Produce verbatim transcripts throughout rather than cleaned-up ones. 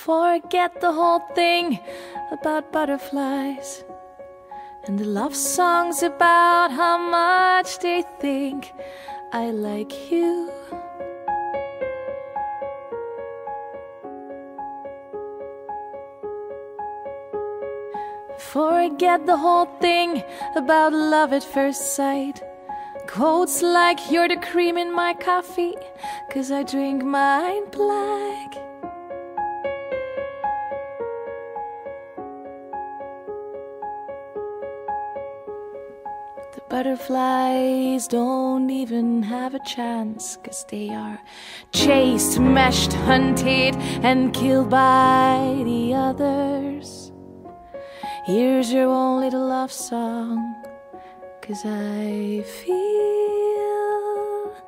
Forget the whole thing about butterflies and the love songs about how much they think I like you. Forget the whole thing about love at first sight. Quotes like you're the cream in my coffee, 'cause I drink mine black. The butterflies don't even have a chance, 'cause they are chased, mashed, hunted, and killed by the others. Here's your own little love song, 'cause I feel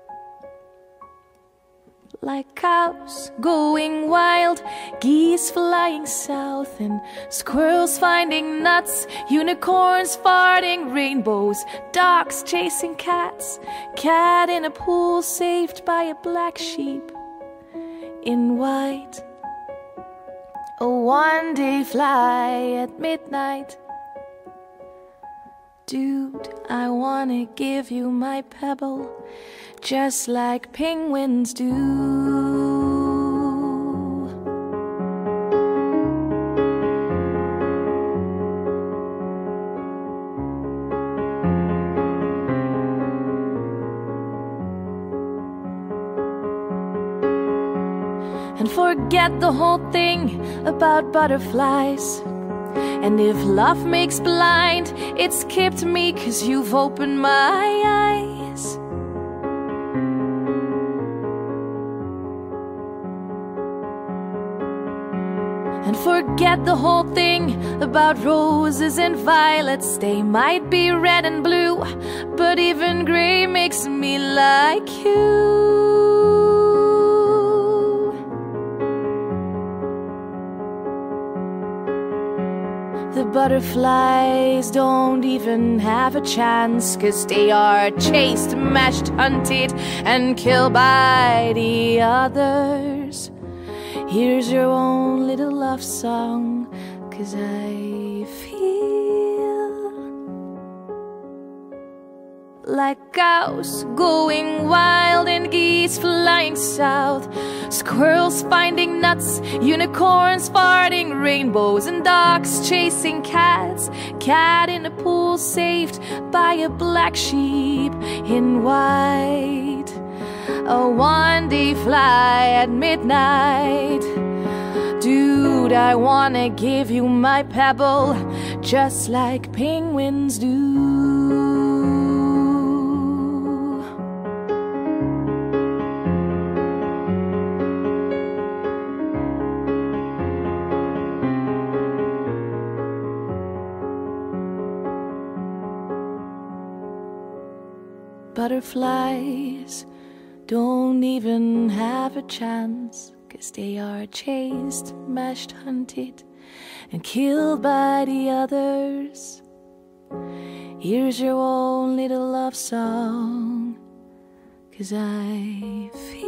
like cows going wild, geese flying south, and squirrels finding nuts, unicorns farting rainbows, dogs chasing cats, cat in a pool saved by a black sheep in white. A one-day fly at midnight. Dude, I wanna give you my pebble, just like penguins do. And forget the whole thing about butterflies. And if love makes blind, it skipped me 'cause you've opened my eyes. And forget the whole thing about roses and violets. They might be red and blue, but even gray makes me like you. The butterflies don't even have a chance, 'cause they are chased, mashed, hunted, and killed by the others. Here's your own little love song, 'cause I feel like cows going wild and geese flying south, squirrels finding nuts, unicorns farting rainbows, and dogs chasing cats, cat in a pool saved by a black sheep in white. A one-day fly at midnight. Dude, I wanna give you my pebble, just like penguins do. Butterflies don't even have a chance, 'cause they are chased, mashed, hunted, and killed by the others. Here's your own little love song, 'cause I feel